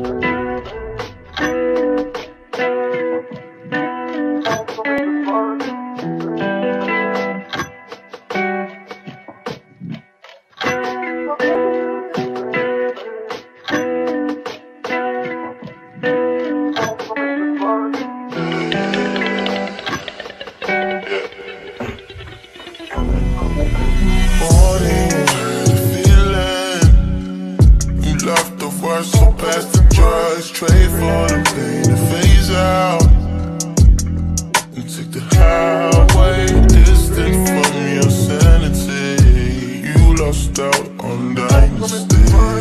So past the drugs, trade for the pain to phase out, and take the highway distant from your sanity. You lost out on dynasty.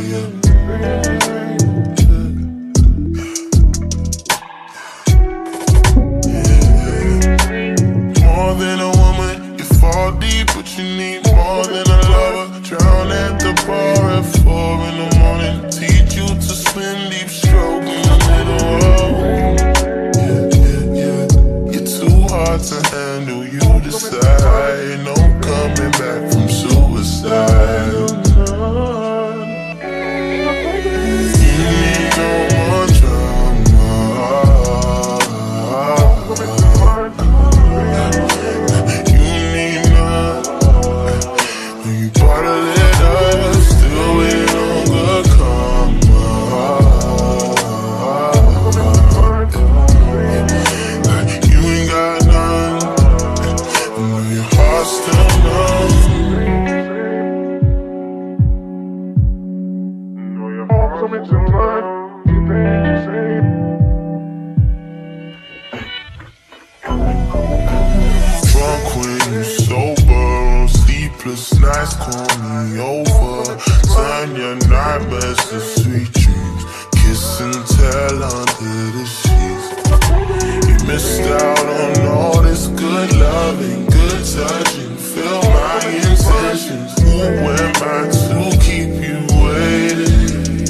More than a woman, you fall deep, but you need more than a lover. Drown at the bar at 4 in the morning. Teach you to swim deep, stroke in the middle of. You're too hard to handle, you decide. No coming back from suicide. You need no more drama. You need none. When you bottle it up, still waiting on good karma. You ain't got none. I know your heart's still numb. Know your heart's coming to mind. Drunk when you sober, sleepless nights call me over. Turn your nightmares to sweet dreams. Kiss and tell under the sheets. You missed out on all this good loving, good touching. Feel my intentions. Who am I to keep you waiting?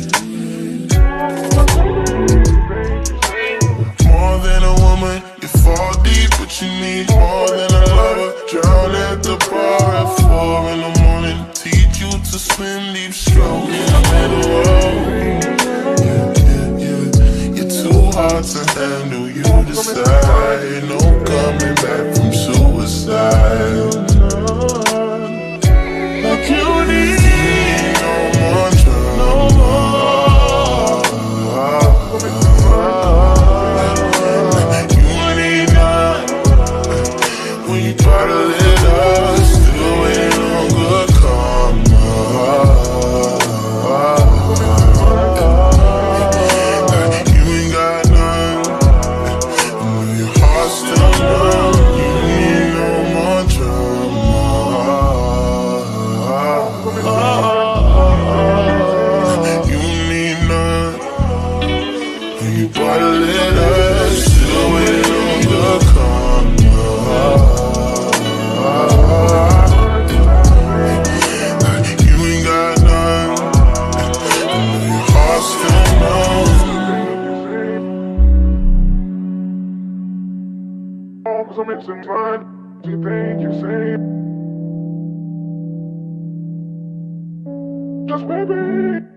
More than a woman, you fall deep, but you need more than a lover. Drown at the bar at 4 in the morning. Teach you to swim deep, stroke in the middle of. You're too hard to handle, you decide. No coming back from suicide. Like you need no more drama. When you bottle it up, still waiting on good karma. You ain't got none. I know your heart's still numb. You need no more drama. You need none. When you bottle it up, still waiting on good karma. You ain't got none. I know your heart's still numb. All 'cause I'm missing mine. Do you think you say? Just baby.